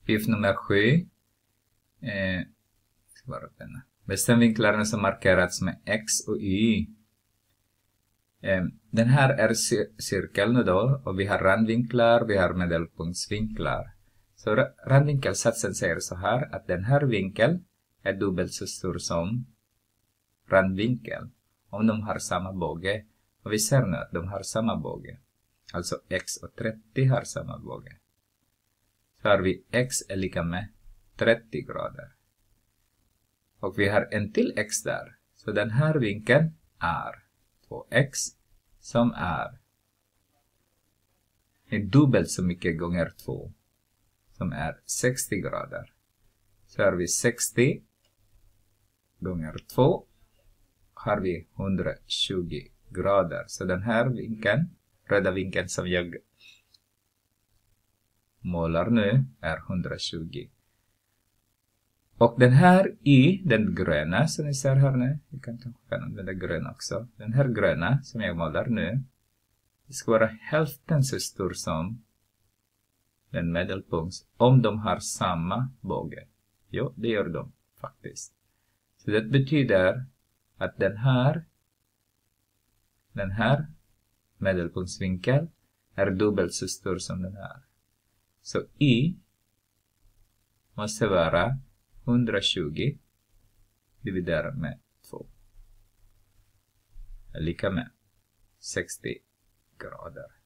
Uppgift nummer 7. Bestäm vinklarna som markerats med X och Y. Den här är cirkeln nu då, och vi har randvinklar, vi har medelpunktsvinklar. Så randvinkelsatsen säger så här att den här vinkeln är dubbelt så stor som randvinkeln om de har samma båge. Och vi ser nu att de har samma båge. Alltså X och 30 har samma båge. Så har vi X är lika med 30 grader. Och vi har en till X där. Så den här vinkeln är 2X som är dubbelt så mycket gånger 2. Som är 60 grader. Så har vi 60 gånger 2 har vi 120 grader. Så den här vinkeln, röda vinkeln som jag målar nu, är 120. Och den här Y, den gröna som ni ser här nu, jag kan använda grön också. Den här gröna som jag målar nu, det ska vara hälften så stor som den medelpunkt om de har samma båge. Jo, det gör de faktiskt. Så det betyder att den här medelpunktsvinkel är dubbelt så stor som den här. Så Y måste vara 120 dividerat med 2. Är lika med 60 grader.